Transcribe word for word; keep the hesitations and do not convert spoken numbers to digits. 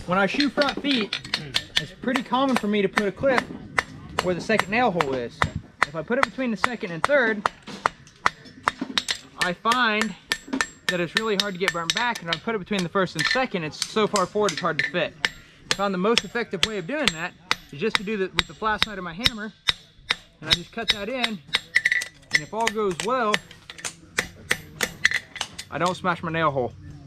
when I shoe front feet, it's pretty common for me to put a clip where the second nail hole is. If I put it between the second and third, I find that it's really hard to get burnt back, and if I put it between the first and second, it's so far forward it's hard to fit. I found the most effective way of doing that is just to do that with the flat side of my hammer, and I just cut that in, and if all goes well, I don't smash my nail hole.